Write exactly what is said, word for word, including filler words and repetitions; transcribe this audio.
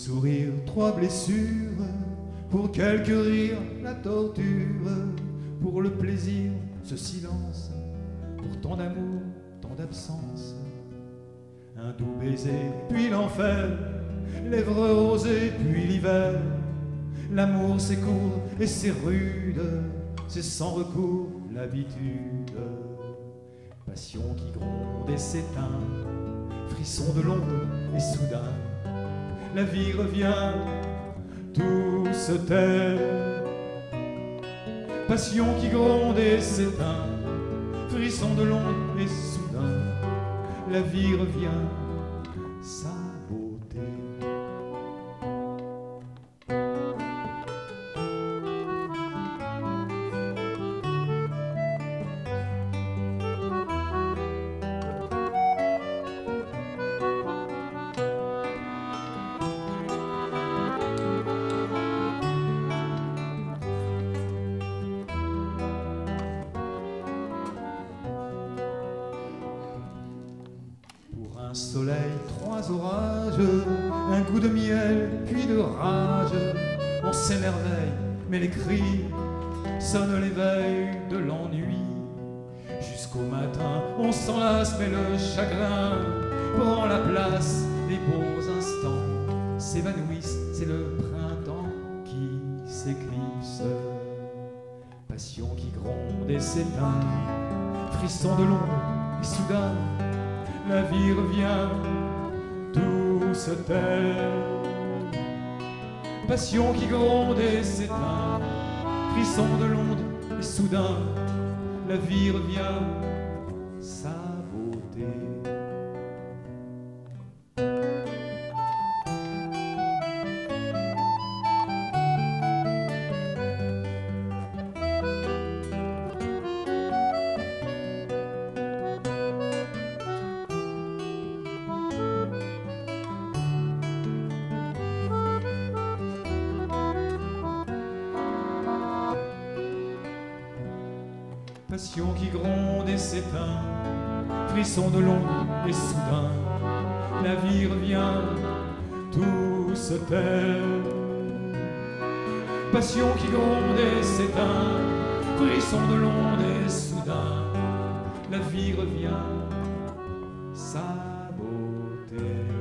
sourire, trois blessures, pour quelques rires, la torture, pour le plaisir, ce silence, pour tant d'amour, tant d'absence. Un doux baiser, puis l'enfer, lèvres rosées, puis l'hiver. L'amour c'est court et c'est rude, c'est sans recours l'habitude. Passion qui gronde et s'éteint, frisson de l'ombre et soudain, la vie revient, tout se tait. Passion qui gronde et s'éteint, frisson de l'ombre et soudain, la vie revient, sa beauté. Un soleil, trois orages, un coup de miel, puis de rage. On s'émerveille, mais les cris sonnent l'éveil de l'ennui. Jusqu'au matin, on s'enlace, mais le chagrin prend la place des beaux instants. S'évanouissent, c'est le printemps qui s'éclipse. Passion qui gronde et s'éteint, frisson de l'ombre et soudain, la vie revient, tout se tait. Passion qui gronde et s'éteint, frisson de l'onde et soudain, la vie revient, sa beauté. Passion qui gronde et s'éteint, frisson de l'ombre et soudain, la vie revient, tout se tait. Passion qui gronde et s'éteint, frisson de l'onde et soudain, la vie revient, sa beauté.